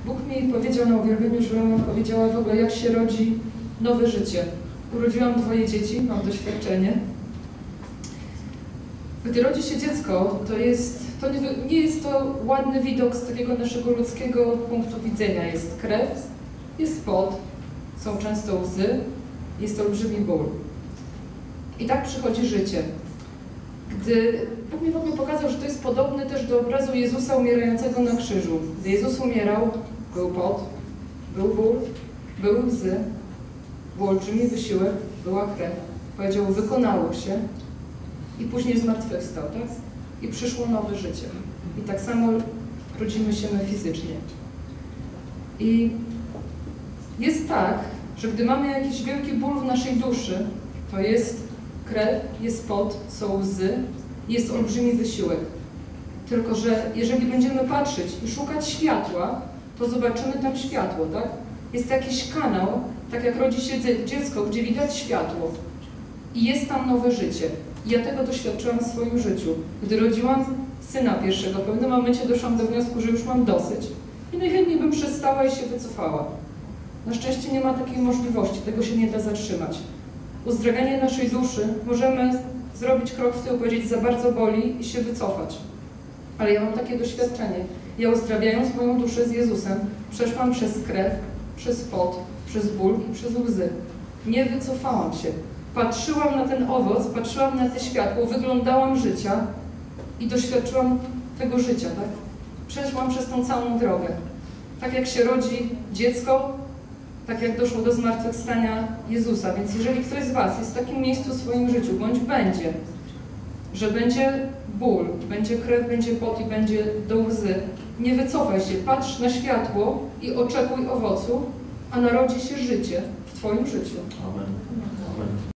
Bóg mi powiedział na uwielbieniu, żebym wam powiedziała w ogóle, jak się rodzi nowe życie. Urodziłam 2 dzieci, mam doświadczenie. Gdy rodzi się dziecko, to nie jest to ładny widok z takiego naszego ludzkiego punktu widzenia. Jest krew, jest pot, są często łzy, jest olbrzymi ból. I tak przychodzi życie. Gdy Bóg mi w ogóle pokazał, że to jest podobne też do obrazu Jezusa umierającego na krzyżu. Gdy Jezus umierał, był pot, był ból, były łzy, był olbrzymi wysiłek, była krew. Powiedział, wykonało się i później zmartwychwstał, tak? I przyszło nowe życie. I tak samo rodzimy się my fizycznie. I jest tak, że gdy mamy jakiś wielki ból w naszej duszy, to jest krew, jest pot, są łzy, jest olbrzymi wysiłek. Tylko że jeżeli będziemy patrzeć i szukać światła, to zobaczymy tam światło, tak? Jest jakiś kanał, tak jak rodzi się dziecko, gdzie widać światło. I jest tam nowe życie. I ja tego doświadczyłam w swoim życiu. Gdy rodziłam syna pierwszego, w pewnym momencie doszłam do wniosku, że już mam dosyć. I najchętniej bym przestała i się wycofała. Na szczęście nie ma takiej możliwości, tego się nie da zatrzymać. Uzdrawianie naszej duszy możemy zrobić krok w tył, powiedzieć, za bardzo boli i się wycofać. Ale ja mam takie doświadczenie. Ja uzdrawiając moją duszę z Jezusem, przeszłam przez krew, przez pot, przez ból i przez łzy. Nie wycofałam się. Patrzyłam na ten owoc, patrzyłam na to światło, wyglądałam życia i doświadczyłam tego życia, tak? Przeszłam przez tą całą drogę. Tak jak się rodzi dziecko, tak jak doszło do zmartwychwstania Jezusa. Więc jeżeli ktoś z was jest w takim miejscu w swoim życiu, bądź będzie, że będzie ból, będzie krew, będzie pot i będzie do łzy, nie wycofaj się, patrz na światło i oczekuj owocu, a narodzi się życie w twoim życiu. Amen. Amen.